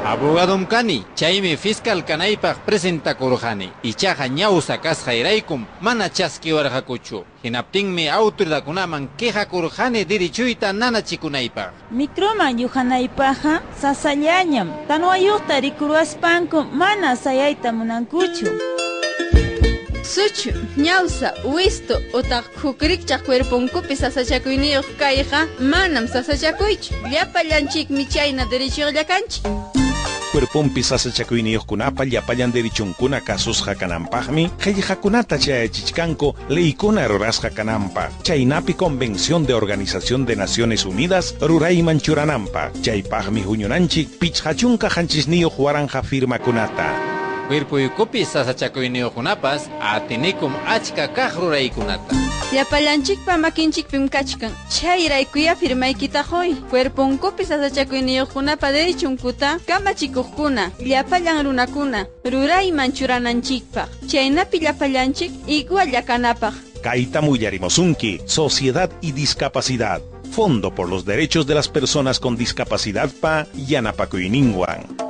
Abogadom kani, chaymi fiscal kanaypaq presentakurqani. Ichaqa ñawsa kasqayraykum mana chaskiwarqakuchu. Hinaptinmi autoridakunaman quejakurqani dirichuyta nanachikunaypaq. Microman yuhanaypaqa sasallañam. Tanuayuqta rikurwaspanku mana sayayta munankuchu. Suchu, ñawsa, wisto, utaq hukrikchaq cuerpunkupi sasachakuyniyuq kayqa manam sasachakuychu. Llapallanchikmi chayna dirichuyuqlla kanchik. Cuerpompi sasachakuyniyuqkunapa llapallan derichunkuna kasusqa kananpaqmi qillqakunata chayachichkanku leykuna rurasqa kananpaq. Chaynapi Convención de Organización de Naciones Unidas rurayman churananpaq. Chaypaqmi huñunanchik pichqachunqa qanchisniyuq waranja firmakunata. Cuerpuykupi sasachakuyniyuqkunapas atinikum achka kaq ruraykunata. Llapallanchikpa makinchikpim kachkan. Chayraykuya firmaykita qoy. Cuerpunkupi sasachakuyniyuqkunapa derichunkuta kamachikuqkuna, llapallan runakuna, rurayman churananchikpaq. Chaynapi llapallanchik igualla kanapaq. Kayta mullarimusunki, Sociedad y Discapacidad. Fondo por los Derechos de las Personas con Discapacidad pa Yanapakuyninwan.